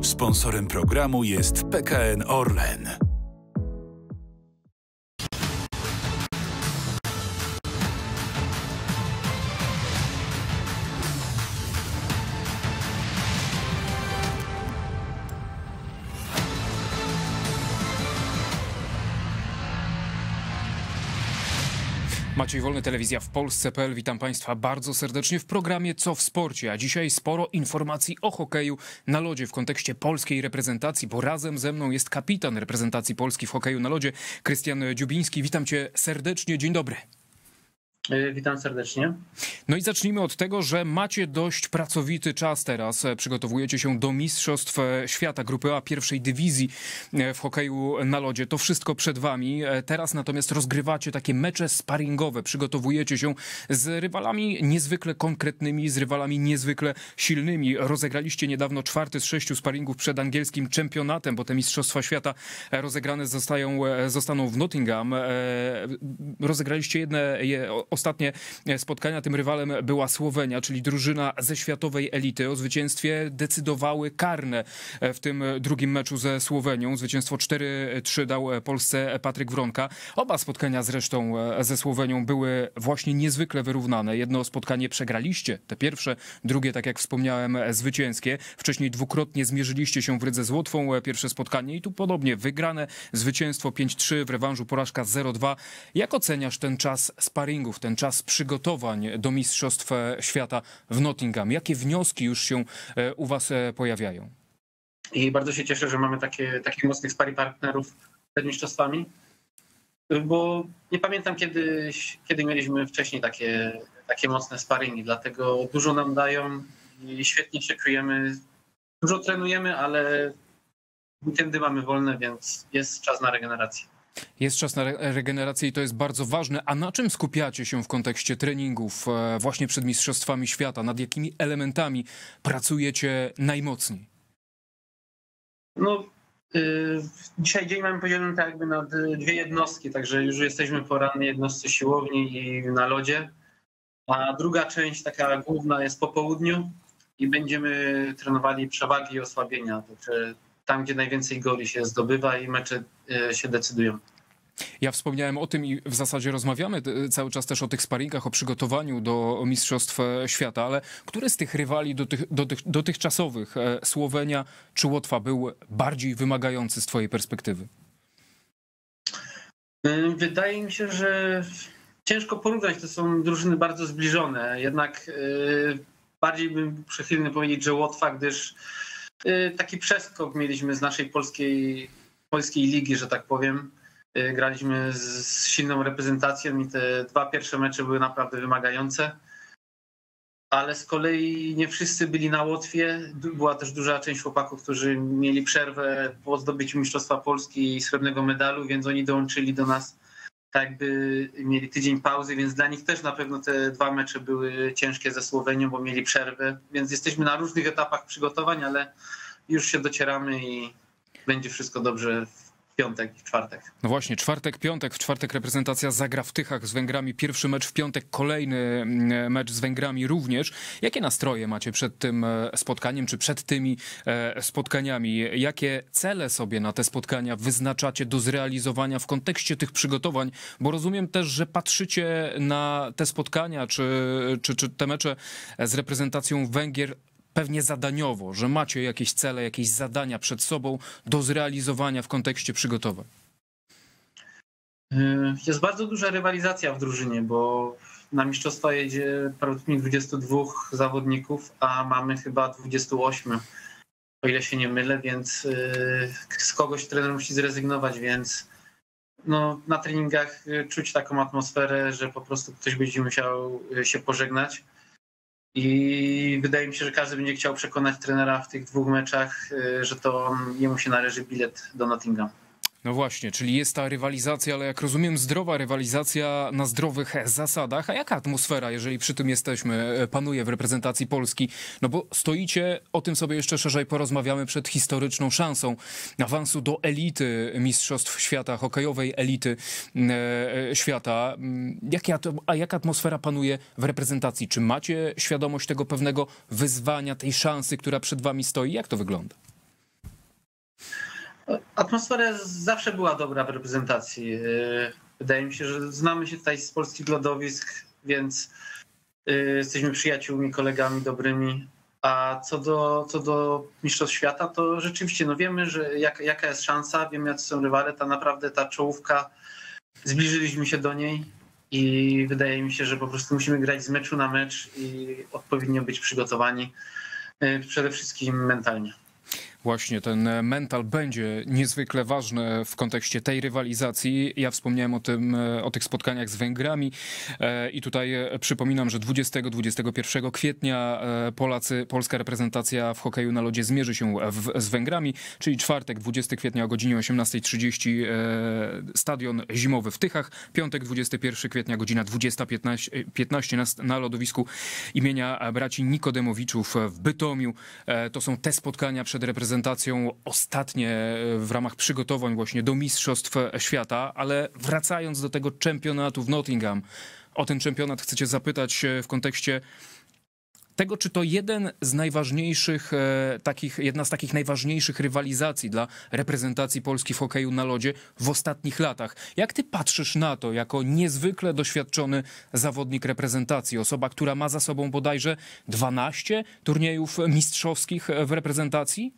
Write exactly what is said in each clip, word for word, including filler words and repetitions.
Sponsorem programu jest P K N Orlen. Maciej Wolny, Telewizja w Polsce kropka p l. Witam Państwa bardzo serdecznie w programie Co w sporcie, a dzisiaj sporo informacji o hokeju na lodzie w kontekście polskiej reprezentacji, bo razem ze mną jest kapitan reprezentacji Polski w hokeju na lodzie, Krystian Dziubiński. Witam Cię serdecznie, dzień dobry. Witam serdecznie. No i zacznijmy od tego, że macie dość pracowity czas teraz. Przygotowujecie się do Mistrzostw Świata Grupy A pierwszej dywizji w hokeju na lodzie. To wszystko przed wami. Teraz natomiast rozgrywacie takie mecze sparingowe. Przygotowujecie się z rywalami niezwykle konkretnymi, z rywalami niezwykle silnymi. Rozegraliście niedawno czwarty z sześciu sparingów przed angielskim czempionatem, bo te Mistrzostwa Świata rozegrane zostają, zostaną w Nottingham. Rozegraliście jedne ostatnie spotkania. Tym rywalem była Słowenia, czyli drużyna ze światowej elity. O zwycięstwie decydowały karne w tym drugim meczu ze Słowenią. Zwycięstwo cztery trzy dał Polsce Patryk Wronka. Oba spotkania zresztą ze Słowenią były właśnie niezwykle wyrównane. Jedno spotkanie przegraliście, te pierwsze, drugie, tak jak wspomniałem, zwycięskie. Wcześniej dwukrotnie zmierzyliście się w Rydze z Łotwą. Pierwsze spotkanie i tu podobnie wygrane, zwycięstwo pięć trzy, w rewanżu porażka zero dwa. Jak oceniasz ten czas sparingów, ten czas przygotowań do Mistrzostw Świata w Nottingham? Jakie wnioski już się u was pojawiają? I bardzo się cieszę, że mamy takie, takich mocnych sparring partnerów przed mistrzostwami, bo nie pamiętam kiedy, kiedy mieliśmy wcześniej takie, takie mocne sparingi, dlatego dużo nam dają i świetnie się czujemy. Dużo trenujemy, ale weekendy mamy wolne, więc jest czas na regenerację. Jest czas na regenerację i to jest bardzo ważne. A na czym skupiacie się w kontekście treningów właśnie przed Mistrzostwami Świata? Nad jakimi elementami pracujecie najmocniej? No, yy, dzisiaj dzień mamy podzielony tak jakby na dwie jednostki, także już jesteśmy po rannej jednostce siłowni i na lodzie. A druga część, taka główna, jest po południu i będziemy trenowali przewagi i osłabienia. Także tam, gdzie najwięcej goli się zdobywa i mecze się decydują. Ja wspomniałem o tym i w zasadzie rozmawiamy cały czas też o tych sparingach, o przygotowaniu do Mistrzostw Świata, ale który z tych rywali dotych, dotych, dotychczasowych, Słowenia czy Łotwa, był bardziej wymagający z twojej perspektywy? Wydaje mi się, że ciężko porównać, to są drużyny bardzo zbliżone, jednak bardziej bym przychylny powiedzieć, że Łotwa, gdyż taki przeskok mieliśmy z naszej polskiej, polskiej ligi, że tak powiem. Graliśmy z silną reprezentacją i te dwa pierwsze mecze były naprawdę wymagające. Ale z kolei nie wszyscy byli na Łotwie. Była też duża część chłopaków, którzy mieli przerwę po zdobyciu Mistrzostwa Polski i srebrnego medalu, więc oni dołączyli do nas, tak jakby mieli tydzień pauzy, więc dla nich też na pewno te dwa mecze były ciężkie ze Słowenią, bo mieli przerwę. Więc jesteśmy na różnych etapach przygotowań, ale już się docieramy i będzie wszystko dobrze w piątek i w czwartek. No właśnie, czwartek, piątek. W czwartek reprezentacja zagra w Tychach z Węgrami. Pierwszy mecz w piątek, kolejny mecz z Węgrami również. Jakie nastroje macie przed tym spotkaniem, czy przed tymi spotkaniami? Jakie cele sobie na te spotkania wyznaczacie do zrealizowania w kontekście tych przygotowań? Bo rozumiem też, że patrzycie na te spotkania, czy, czy, czy te mecze z reprezentacją Węgier pewnie zadaniowo, że macie jakieś cele, jakieś zadania przed sobą do zrealizowania w kontekście przygotowań. Jest bardzo duża rywalizacja w drużynie, bo na mistrzostwa jedzie prawdopodobnie dwudziestu dwóch zawodników, a mamy chyba dwudziestu ośmiu, o ile się nie mylę, więc z kogoś trener musi zrezygnować, więc no, na treningach czuć taką atmosferę, że po prostu ktoś będzie musiał się pożegnać. I wydaje mi się, że każdy będzie chciał przekonać trenera w tych dwóch meczach, że to jemu się należy bilet do Nottingham. No właśnie, czyli jest ta rywalizacja, ale jak rozumiem zdrowa rywalizacja na zdrowych zasadach. A jaka atmosfera, jeżeli przy tym jesteśmy, panuje w reprezentacji Polski? No bo stoicie, o tym sobie jeszcze szerzej porozmawiamy, przed historyczną szansą awansu do elity Mistrzostw Świata, hokejowej elity e, świata. Jakie, a jaka atmosfera panuje w reprezentacji? Czy macie świadomość tego pewnego wyzwania, tej szansy, która przed wami stoi? Jak to wygląda? Atmosfera zawsze była dobra w reprezentacji. Wydaje mi się, że znamy się tutaj z polskich lodowisk, więc jesteśmy przyjaciółmi, kolegami dobrymi. A co do, co do Mistrzostw Świata, to rzeczywiście no wiemy, że jak, jaka jest szansa, wiemy jacy są rywale, ta naprawdę ta czołówka, zbliżyliśmy się do niej i wydaje mi się, że po prostu musimy grać z meczu na mecz i odpowiednio być przygotowani, przede wszystkim mentalnie. Właśnie ten mental będzie niezwykle ważny w kontekście tej rywalizacji. Ja wspomniałem o tym, o tych spotkaniach z Węgrami i tutaj przypominam, że dwudziestego do dwudziestego pierwszego kwietnia Polacy, polska reprezentacja w hokeju na lodzie zmierzy się w, z Węgrami, czyli czwartek, dwudziestego kwietnia o godzinie osiemnasta trzydzieści stadion zimowy w Tychach, piątek, dwudziestego pierwszego kwietnia godzina dwudziesta piętnaście na, na lodowisku imienia braci Nikodemowiczów w Bytomiu. To są te spotkania przed reprezentacją ostatnie w ramach przygotowań właśnie do Mistrzostw Świata, ale wracając do tego czempionatu w Nottingham, o ten czempionat chcę cię zapytać w kontekście tego, czy to jeden z najważniejszych takich, jedna z takich najważniejszych rywalizacji dla reprezentacji Polski w hokeju na lodzie w ostatnich latach. Jak ty patrzysz na to jako niezwykle doświadczony zawodnik reprezentacji, osoba, która ma za sobą bodajże dwanaście turniejów mistrzowskich w reprezentacji?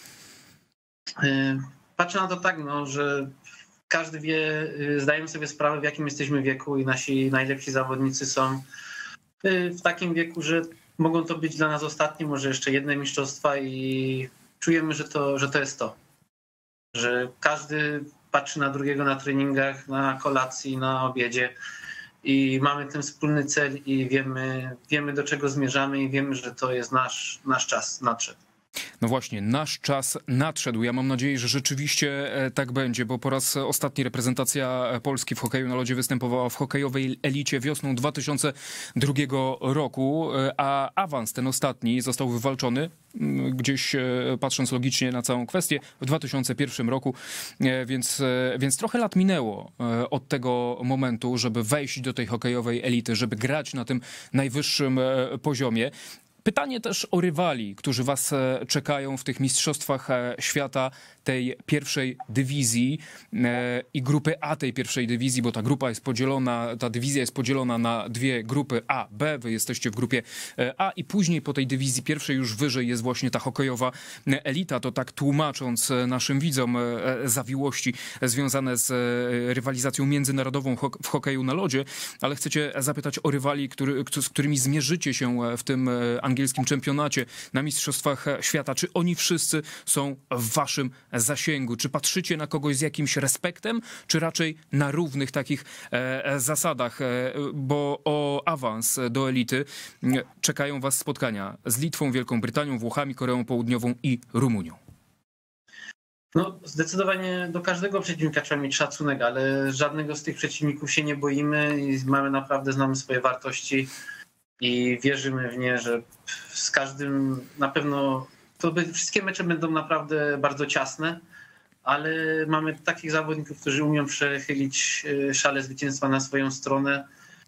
Patrzę na to tak, no, że każdy wie, zdajemy sobie sprawę, w jakim jesteśmy wieku i nasi najlepsi zawodnicy są w takim wieku, że mogą to być dla nas ostatnie, może jeszcze jedne mistrzostwa i czujemy, że to, że to jest to. Że każdy patrzy na drugiego na treningach, na kolacji, na obiedzie i mamy ten wspólny cel i wiemy, wiemy do czego zmierzamy i wiemy, że to jest nasz, nasz czas nadszedł. No właśnie, nasz czas nadszedł. Ja mam nadzieję, że rzeczywiście tak będzie, bo po raz ostatni reprezentacja Polski w hokeju na lodzie występowała w hokejowej elicie wiosną dwa tysiące drugiego roku, a awans ten ostatni został wywalczony, gdzieś patrząc logicznie na całą kwestię, w dwa tysiące pierwszym roku, więc, więc trochę lat minęło od tego momentu, żeby wejść do tej hokejowej elity, żeby grać na tym najwyższym poziomie. Pytanie też o rywali, którzy was czekają w tych mistrzostwach świata tej pierwszej dywizji i grupy A tej pierwszej dywizji, bo ta grupa jest podzielona, ta dywizja jest podzielona na dwie grupy A, B. Wy jesteście w grupie A i później po tej dywizji pierwszej już wyżej jest właśnie ta hokejowa elita. To tak tłumacząc naszym widzom zawiłości związane z rywalizacją międzynarodową w hokeju na lodzie, ale chcecie zapytać o rywali, który, z którymi zmierzycie się w tym angielskim czempionacie na Mistrzostwach Świata. Czy oni wszyscy są w waszym zasięgu? Czy patrzycie na kogoś z jakimś respektem, czy raczej na równych takich e, zasadach? E, bo o awans do elity czekają was spotkania z Litwą, Wielką Brytanią, Włochami, Koreą Południową i Rumunią. No, zdecydowanie do każdego przeciwnika trzeba mieć szacunek, ale żadnego z tych przeciwników się nie boimy i mamy naprawdę, znamy swoje wartości i wierzymy w nie, że z każdym na pewno to by, wszystkie mecze będą naprawdę bardzo ciasne, ale mamy takich zawodników, którzy umią przechylić szale zwycięstwa na swoją stronę,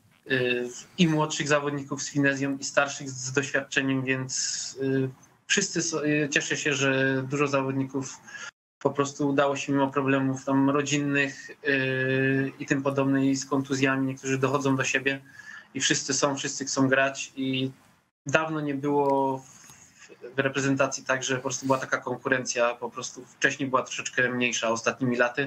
i młodszych zawodników z finezją i starszych z doświadczeniem, więc wszyscy cieszę się, że dużo zawodników po prostu udało się mimo problemów tam rodzinnych i tym podobnych, z kontuzjami, niektórzy dochodzą do siebie i wszyscy są, wszyscy chcą grać i dawno nie było w reprezentacji tak, że po prostu była taka konkurencja, po prostu wcześniej była troszeczkę mniejsza ostatnimi laty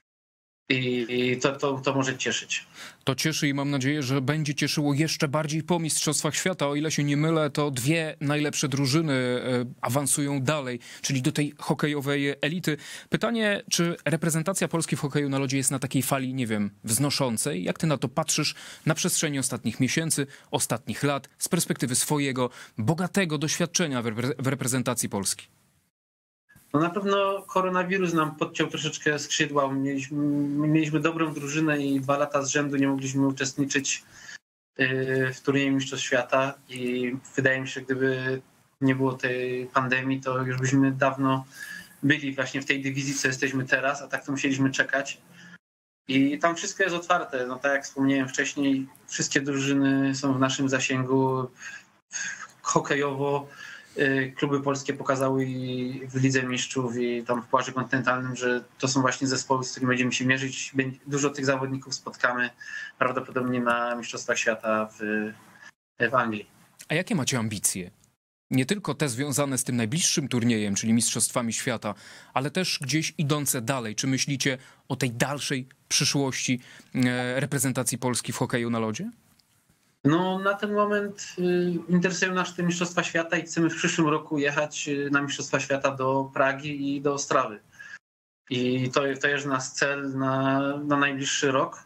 i to, to, to może cieszyć. To cieszy i mam nadzieję, że będzie cieszyło jeszcze bardziej po Mistrzostwach Świata. O ile się nie mylę, to dwie najlepsze drużyny awansują dalej, czyli do tej hokejowej elity. Pytanie, czy reprezentacja Polski w hokeju na lodzie jest na takiej fali, nie wiem, wznoszącej? Jak ty na to patrzysz na przestrzeni ostatnich miesięcy, ostatnich lat, z perspektywy swojego bogatego doświadczenia w, repre- w reprezentacji Polski? No na pewno koronawirus nam podciął troszeczkę skrzydła. Mieliśmy, mieliśmy dobrą drużynę i dwa lata z rzędu nie mogliśmy uczestniczyć w turnieju Mistrzostw Świata i wydaje mi się, że gdyby nie było tej pandemii, to już byśmy dawno byli właśnie w tej dywizji, co jesteśmy teraz, a tak to musieliśmy czekać. I tam wszystko jest otwarte. No tak jak wspomniałem wcześniej, wszystkie drużyny są w naszym zasięgu hokejowo. kluby polskie pokazały i w Lidze Mistrzów i tam w Pucharze Kontynentalnym, że to są właśnie zespoły, z którymi będziemy się mierzyć. Dużo tych zawodników spotkamy prawdopodobnie na Mistrzostwach Świata w, w Anglii. A jakie macie ambicje? Nie tylko te związane z tym najbliższym turniejem, czyli Mistrzostwami Świata, ale też gdzieś idące dalej. Czy myślicie o tej dalszej przyszłości reprezentacji Polski w hokeju na lodzie? No na ten moment y, interesują nas te Mistrzostwa Świata i chcemy w przyszłym roku jechać na Mistrzostwa Świata do Pragi i do Ostrawy. I to, to jest nasz cel na, na najbliższy rok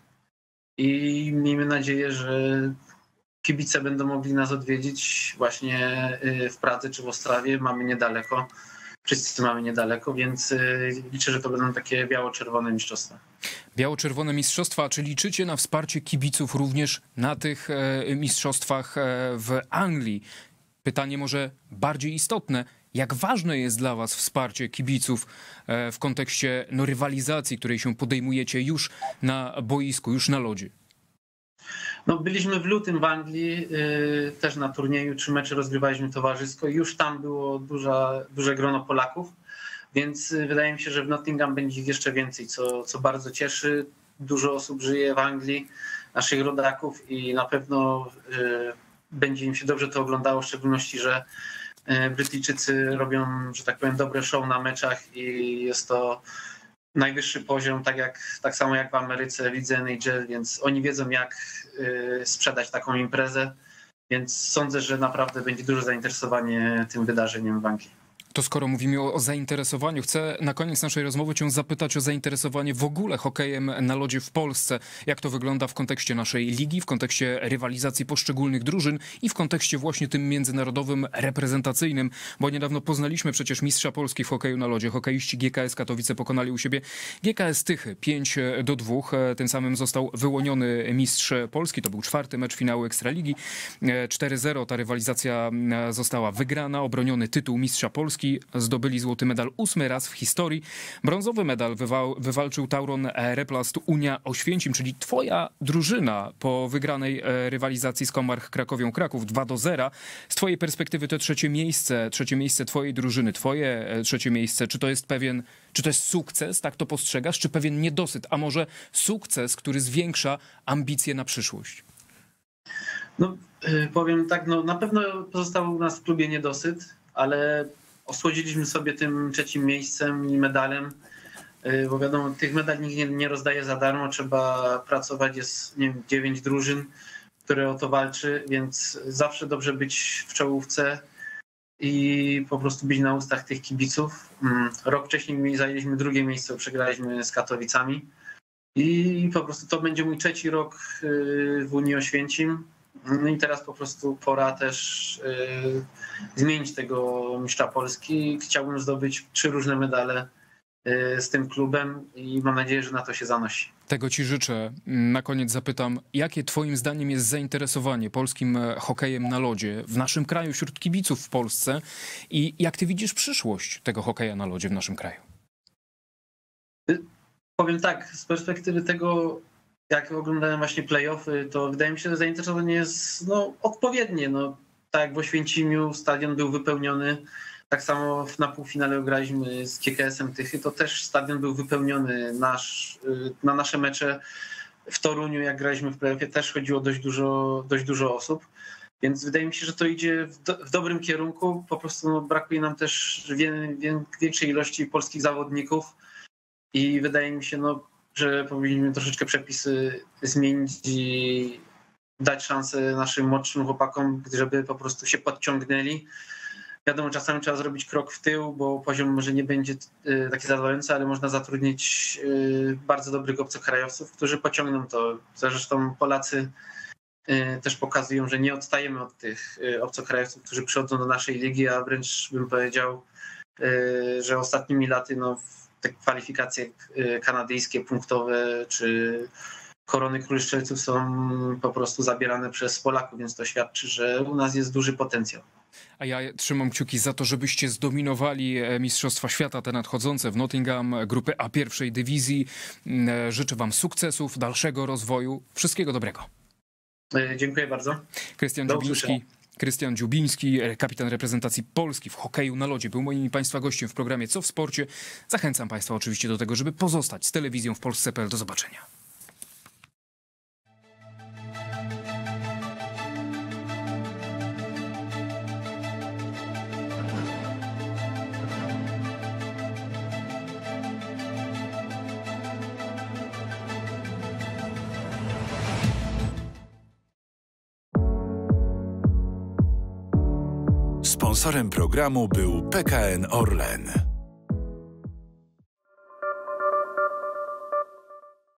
i miejmy nadzieję, że kibice będą mogli nas odwiedzić właśnie w Pradze czy w Ostrawie. Mamy niedaleko, wszyscy mamy niedaleko, więc liczę, że to będą takie biało-czerwone mistrzostwa. Biało-czerwone mistrzostwa, czy liczycie na wsparcie kibiców również na tych mistrzostwach w Anglii? Pytanie może bardziej istotne. Jak ważne jest dla was wsparcie kibiców w kontekście no, rywalizacji, której się podejmujecie już na boisku, już na lodzie? No, byliśmy w lutym w Anglii, yy, też na turnieju, trzy mecze rozgrywaliśmy towarzysko i już tam było duża, duże grono Polaków, więc wydaje mi się, że w Nottingham będzie ich jeszcze więcej, co, co bardzo cieszy. Dużo osób żyje w Anglii, naszych rodaków i na pewno yy, będzie im się dobrze to oglądało, w szczególności, że yy, Brytyjczycy robią, że tak powiem, dobre show na meczach i jest to najwyższy poziom, tak, jak, tak samo jak w Ameryce, w lidze N H L, więc oni wiedzą, jak y, sprzedać taką imprezę, więc sądzę, że naprawdę będzie duże zainteresowanie tym wydarzeniem w Anglii. To skoro mówimy o, o zainteresowaniu, chcę na koniec naszej rozmowy cię zapytać o zainteresowanie w ogóle hokejem na lodzie w Polsce. Jak to wygląda w kontekście naszej ligi, w kontekście rywalizacji poszczególnych drużyn i w kontekście właśnie tym międzynarodowym, reprezentacyjnym, bo niedawno poznaliśmy przecież mistrza Polski w hokeju na lodzie. Hokeiści G K S Katowice pokonali u siebie G K S Tychy pięć do dwóch. Tym samym został wyłoniony mistrz Polski. To był czwarty mecz finału Ekstraligi. cztery zero ta rywalizacja została wygrana. Obroniony tytuł mistrza Polski. Zdobyli złoty medal ósmy raz w historii. Brązowy medal wywał, wywalczył Tauron Replast Unia Oświęcim, czyli twoja drużyna po wygranej rywalizacji z Comarch Krakowią Kraków dwa do zera. Z twojej perspektywy to trzecie miejsce, trzecie miejsce twojej drużyny, twoje trzecie miejsce. Czy to jest pewien, czy to jest sukces, tak to postrzegasz, czy pewien niedosyt, a może sukces, który zwiększa ambicje na przyszłość? No powiem tak, no na pewno pozostał u nas w klubie niedosyt, ale osłodziliśmy sobie tym trzecim miejscem i medalem, bo wiadomo, tych medali nikt nie, nie rozdaje za darmo, trzeba pracować, jest nie wiem, dziewięć drużyn, które o to walczy, więc zawsze dobrze być w czołówce i po prostu być na ustach tych kibiców. Rok wcześniej zajęliśmy drugie miejsce, przegraliśmy z Katowicami i po prostu to będzie mój trzeci rok w Unii Oświęcim. No i teraz po prostu pora też y, zmienić tego mistrza Polski. Chciałbym zdobyć trzy różne medale y, z tym klubem i mam nadzieję, że na to się zanosi. Tego ci życzę. Na koniec zapytam, jakie twoim zdaniem jest zainteresowanie polskim hokejem na lodzie w naszym kraju, wśród kibiców w Polsce i jak ty widzisz przyszłość tego hokeja na lodzie w naszym kraju? Y, powiem tak, z perspektywy tego, jak oglądałem właśnie play-offy, to wydaje mi się, że zainteresowanie jest no, odpowiednie. No, tak jak w Oświęcimiu stadion był wypełniony, tak samo na półfinale graliśmy z G K S-em Tychy, to też stadion był wypełniony. Nasz, na nasze mecze w Toruniu, jak graliśmy w play-offie, też chodziło dość dużo, dość dużo osób. Więc wydaje mi się, że to idzie w, do, w dobrym kierunku. Po prostu no, brakuje nam też wie, wie, większej ilości polskich zawodników i wydaje mi się, no, że powinniśmy troszeczkę przepisy zmienić i dać szansę naszym młodszym chłopakom, żeby po prostu się podciągnęli. Wiadomo, czasami trzeba zrobić krok w tył, bo poziom może nie będzie taki zadowalający, ale można zatrudnić bardzo dobrych obcokrajowców, którzy pociągną to. Zresztą Polacy też pokazują, że nie odstajemy od tych obcokrajowców, którzy przychodzą do naszej ligi, a wręcz bym powiedział, że ostatnimi laty no, te kwalifikacje kanadyjskie, punktowe czy korony król strzelców są po prostu zabierane przez Polaków, więc to świadczy, że u nas jest duży potencjał. A ja trzymam kciuki za to, żebyście zdominowali Mistrzostwa Świata te nadchodzące w Nottingham, grupy A pierwszej dywizji. Życzę wam sukcesów, dalszego rozwoju, wszystkiego dobrego. Dziękuję bardzo. Krystian Dziubiński, Krystian Dziubiński, kapitan reprezentacji Polski w hokeju na lodzie, był moim i Państwa gościem w programie Co w Sporcie. Zachęcam Państwa oczywiście do tego, żeby pozostać z telewizją w Polsce kropka p l. Do zobaczenia. Sponsorem programu był P K N Orlen.